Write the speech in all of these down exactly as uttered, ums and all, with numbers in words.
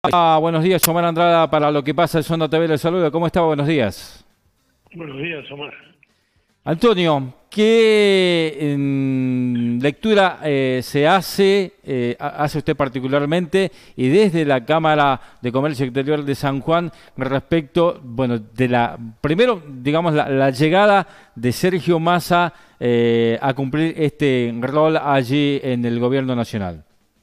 Ah, buenos días, Omar Andrada, para Lo que pasa, el Sonda T V le saluda. ¿Cómo está? Buenos días. Buenos días, Omar. Antonio, ¿qué mm, lectura eh, se hace, eh, ha- hace usted particularmente y desde la Cámara de Comercio Exterior de San Juan respecto, bueno, de la, primero, digamos, la, la llegada de Sergio Massa eh, a cumplir este rol allí en el gobierno nacional?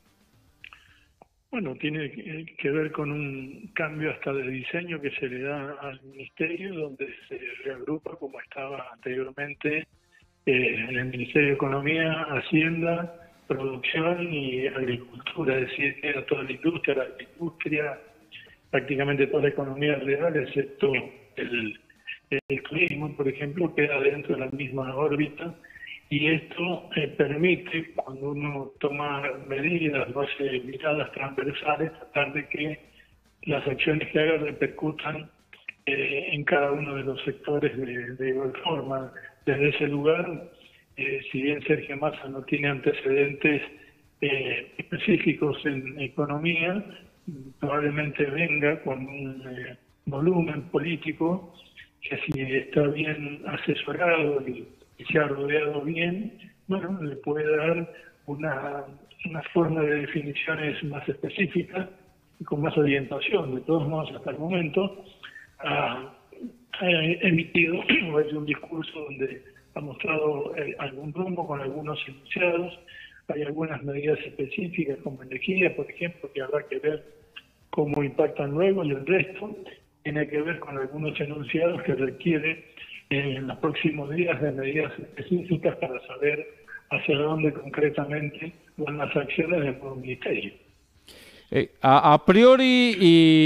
Bueno, tiene que que ver con un cambio hasta de diseño que se le da al ministerio, donde se reagrupa como estaba anteriormente eh, en el Ministerio de Economía, Hacienda, Producción y Agricultura, es decir, que era toda la industria, la industria, prácticamente toda la economía real, excepto el, el turismo, por ejemplo, queda dentro de la misma órbita. Y esto eh, permite, cuando uno toma medidas, lo hace miradas transversales, tratar de que las acciones que haga repercutan eh, en cada uno de los sectores de, de igual forma. Desde ese lugar, eh, si bien Sergio Massa no tiene antecedentes eh, específicos en economía, probablemente venga con un eh, volumen político que si está bien asesorado y, y se ha rodeado bien, bueno, le puede dar una, una forma de definiciones más específicas y con más orientación. De todos modos, hasta el momento ha, ha emitido ha hecho un discurso donde ha mostrado eh, algún rumbo con algunos enunciados. Hay algunas medidas específicas como energía, por ejemplo, que habrá que ver cómo impactan luego, y el resto tiene que ver con algunos enunciados que requiere eh, en los próximos días de medidas específicas para saber hacia dónde concretamente van las acciones del nuevo ministerio. Eh, a, a priori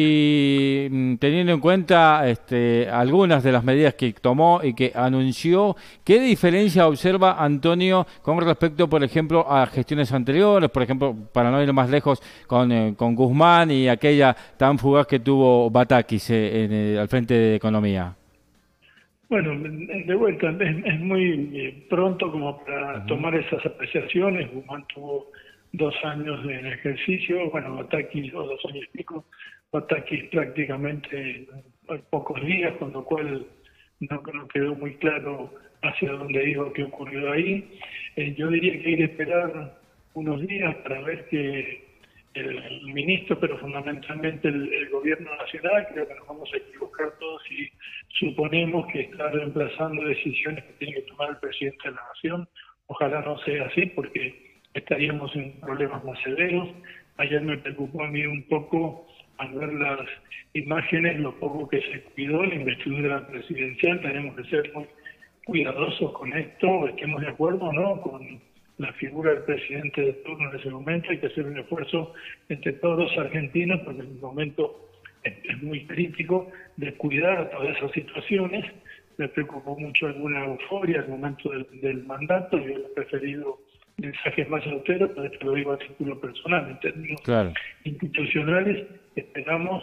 y mm, teniendo en cuenta este, algunas de las medidas que tomó y que anunció, ¿qué diferencia observa Antonio con respecto, por ejemplo, a gestiones anteriores? Por ejemplo, para no ir más lejos, con, eh, con Guzmán y aquella tan fugaz que tuvo Batakis eh, en el- al frente de Economía. Bueno, de vuelta, es, es muy eh, pronto como para Ujú. tomar esas apreciaciones. Guzmán tuvo dos años en ejercicio, bueno, Batakis, o dos años y pico, Batakis prácticamente en pocos días, con lo cual no, no quedó muy claro hacia dónde iba, qué ocurrió ahí. Eh, yo diría que hay que esperar unos días para ver que el ministro, pero fundamentalmente el, el gobierno nacional, creo que nos vamos a equivocar todos si suponemos que está reemplazando decisiones que tiene que tomar el presidente de la nación. Ojalá no sea así, porque estaríamos en problemas más severos. Ayer me preocupó a mí un poco al ver las imágenes, lo poco que se cuidó la investidura presidencial. Tenemos que ser muy cuidadosos con esto, estemos de acuerdo o no con la figura del presidente de turno en ese momento. Hay que hacer un esfuerzo entre todos los argentinos, porque en el momento es, es muy crítico de cuidar todas esas situaciones. Me preocupó mucho alguna euforia al momento del, del mandato. Yo he preferido mensajes más austeros, pero esto lo digo a título personal. En términos Claro. institucionales, esperamos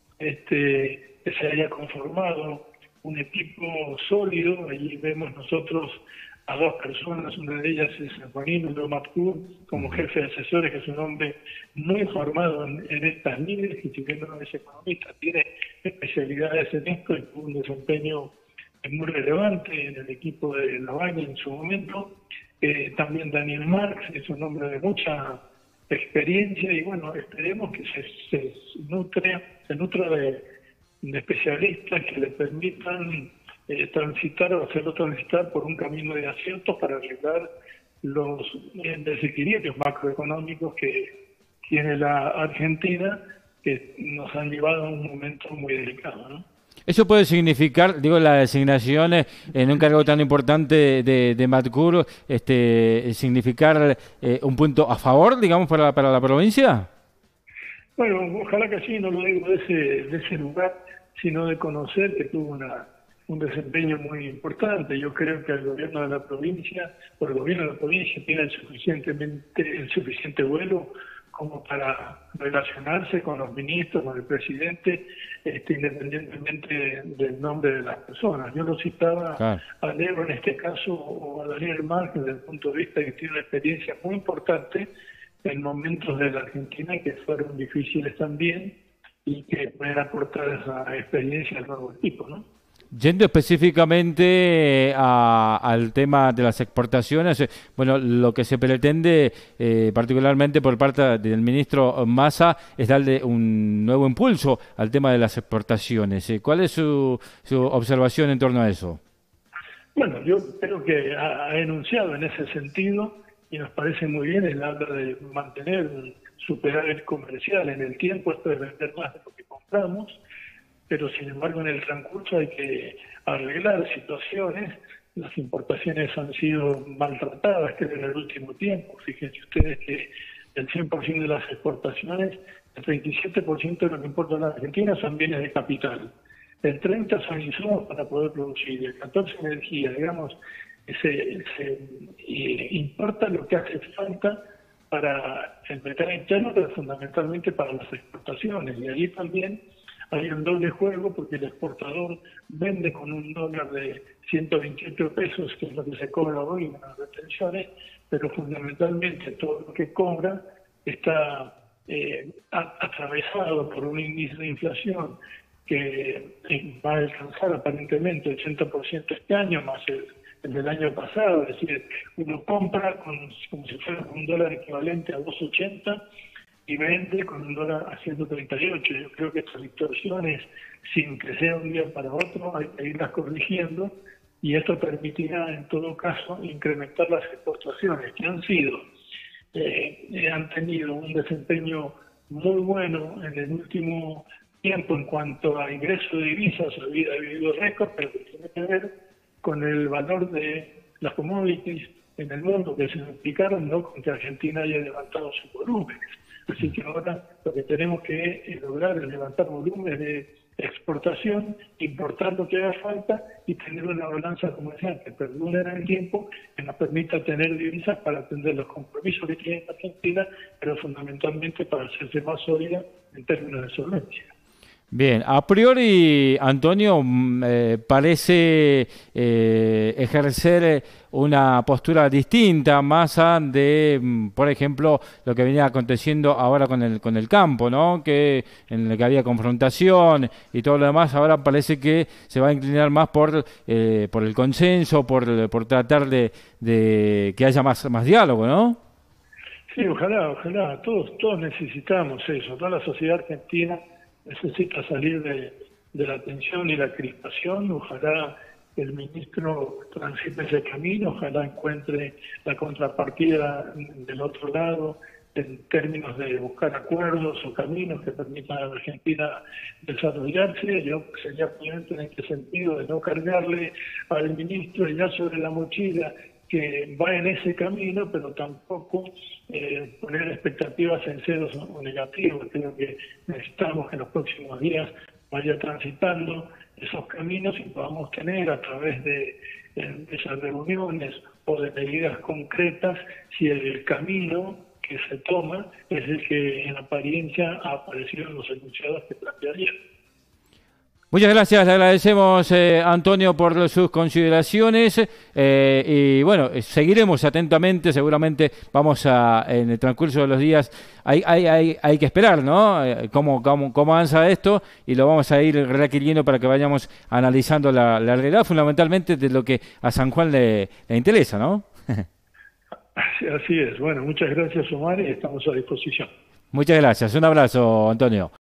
este, que se haya conformado un equipo sólido. Allí vemos nosotros a dos personas, una de ellas es Juanino Lomatcur, como Ujú. jefe de asesores, que es un hombre muy formado en, en estas líneas, y si bien no es economista, tiene especialidades en esto y tuvo un desempeño muy relevante en el equipo de La Valle en su momento. Eh, también Daniel Marx es un hombre de mucha experiencia, y bueno, esperemos que se, se nutre, se nutra de, de especialistas que le permitan eh, transitar o hacerlo transitar por un camino de aciertos para arreglar los eh, desequilibrios macroeconómicos que tiene la Argentina, que nos han llevado a un momento muy delicado, ¿no? Eso puede significar, digo, las designaciones en un cargo tan importante de, de Matcur, este, significar eh, un punto a favor, digamos, para, para la provincia. Bueno, ojalá que sí, no lo digo de ese, de ese lugar, sino de conocer que tuvo una, un desempeño muy importante. Yo creo que el gobierno de la provincia, o el gobierno de la provincia, tiene el suficientemente, el suficiente vuelo como para relacionarse con los ministros, con el presidente, este, independientemente del nombre de las personas. Yo lo citaba Claro. a Leo en este caso, o a Daniel Márquez, desde el punto de vista que tiene una experiencia muy importante en momentos de la Argentina que fueron difíciles también, y que pueden aportar esa experiencia al nuevo equipo, ¿no? Yendo específicamente a- al tema de las exportaciones, eh, bueno, lo que se pretende, eh, particularmente por parte del ministro Massa, es darle un nuevo impulso al tema de las exportaciones. Eh, ¿Cuál es su, su observación en torno a eso? Bueno, yo creo que ha, ha enunciado en ese sentido y nos parece muy bien el habla de mantener un superávit comercial en el tiempo, esto es vender más de lo que compramos, pero sin embargo en el transcurso hay que arreglar situaciones. Las importaciones han sido maltratadas, creo, en el último tiempo. Fíjense ustedes que el cien por ciento de las exportaciones, el treinta y siete por ciento de lo que importa la Argentina son bienes de capital. El treinta son insumos para poder producir, el catorce energía, digamos, se, se eh, importa lo que hace falta para el mercado interno, pero fundamentalmente para las exportaciones. Y allí también hay un doble juego porque el exportador vende con un dólar de ciento veintiocho pesos, que es lo que se cobra hoy en las retenciones, pero fundamentalmente todo lo que cobra está eh, a- atravesado por un índice de inflación que eh, va a alcanzar aparentemente el ochenta por ciento este año, más el, el del año pasado. Es decir, uno compra con, como si fuera un dólar equivalente a dos ochenta y vende con un dólar a ciento treinta y ocho. Yo creo que estas distorsiones, sin que sea un día para otro, hay que irlas corrigiendo, y esto permitirá, en todo caso, incrementar las exportaciones, que han sido, eh, eh, han tenido un desempeño muy bueno en el último tiempo en cuanto a ingreso de divisas. Ha habido, ha habido récord, pero que tiene que ver con el valor de las commodities en el mundo que se duplicaron, no con que Argentina haya levantado sus volúmenes. Así que ahora lo que tenemos que eh, lograr es levantar volúmenes de exportación, importar lo que haga falta y tener una balanza comercial que perdure en el tiempo, que nos permita tener divisas para atender los compromisos que tiene Argentina, pero fundamentalmente para hacerse más sólida en términos de solvencia. Bien, a priori, Antonio, mm, eh, parece eh, ejercer eh, una postura distinta, más a de, mm, por ejemplo, lo que venía aconteciendo ahora con el con el campo, ¿no? Que en el que había confrontación y todo lo demás, ahora parece que se va a inclinar más por eh, por el consenso, por por tratar de, de que haya más más diálogo, ¿no? Sí, ojalá, ojalá. Todos, todos necesitamos eso. Toda la sociedad argentina necesita salir de, de la tensión y la crispación. Ojalá el ministro transite ese camino, ojalá encuentre la contrapartida del otro lado en términos de buscar acuerdos o caminos que permitan a la Argentina desarrollarse. Yo sería prudente en este sentido de no cargarle al ministro ya sobre la mochila que va en ese camino, pero tampoco eh, poner expectativas en ceros o negativos. Creo que necesitamos que en los próximos días vaya transitando esos caminos y podamos tener a través de, eh, de esas reuniones o de medidas concretas si el camino que se toma es el que en apariencia ha aparecido en los enunciados que planteé ayer. Muchas gracias, le agradecemos eh, Antonio por sus consideraciones eh, y bueno, eh, seguiremos atentamente, seguramente vamos a, en el transcurso de los días, hay, hay, hay, hay que esperar, ¿no? Eh, cómo, cómo, cómo avanza esto y lo vamos a ir requiriendo para que vayamos analizando la, la realidad, fundamentalmente de lo que a San Juan le, le interesa, ¿no? Así, así es. Bueno, muchas gracias, Omar, y estamos a disposición. Muchas gracias, un abrazo, Antonio.